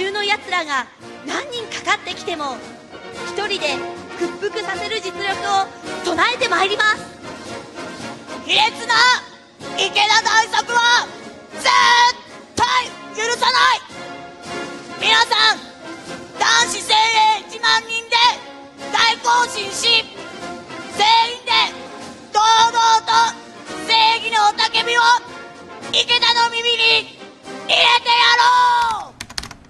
中のやつらが何人かかってきても一人で屈服させる実力を備えてまいります。 卑劣な池田大作は絶対許さない。皆さん、男子精鋭1万人で大行進し、全員で堂々と正義の雄たけびを池田の耳に入れてやろう。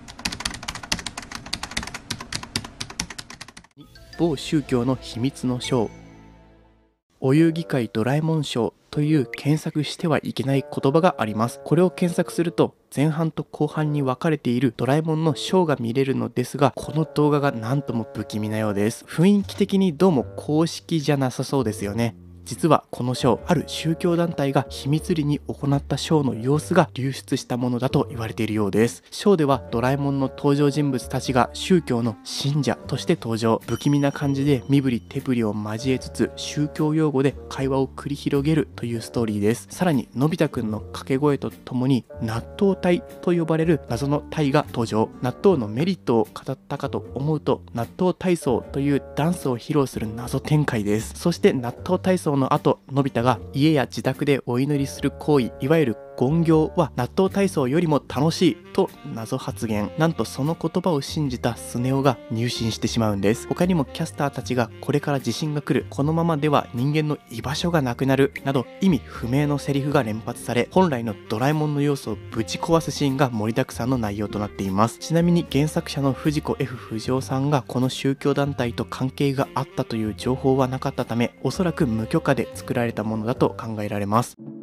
某宗教の秘密の章、お遊戯会ドラえもん章という検索してはいけない言葉があります。これを検索すると前半と後半に分かれているドラえもんのショーが見れるのですが、この動画がなんとも不気味なようです。雰囲気的にどうも公式じゃなさそうですよね。実はこのショー、ある宗教団体が秘密裏に行ったショーの様子が流出したものだと言われているようです。ショーではドラえもんの登場人物たちが宗教の信者として登場。不気味な感じで身振り手振りを交えつつ宗教用語で会話を繰り広げるというストーリーです。さらにのび太くんの掛け声とともに納豆隊と呼ばれる謎の隊が登場。納豆のメリットを語ったかと思うと、納豆体操というダンスを披露する謎展開です。そして納豆体操の後、のび太が家や自宅でお祈りする行為、いわゆる言行は納豆体操よりも楽しいと謎発言。なんとその言葉を信じたスネ夫が入信してしまうんです。他にもキャスターたちがこれから地震が来る、このままでは人間の居場所がなくなるなど意味不明のセリフが連発され、本来のドラえもんの要素をぶち壊すシーンが盛りだくさんの内容となっています。ちなみに原作者の藤子 F 不二雄さんがこの宗教団体と関係があったという情報はなかったため、おそらく無許可で作られたものだと考えられます。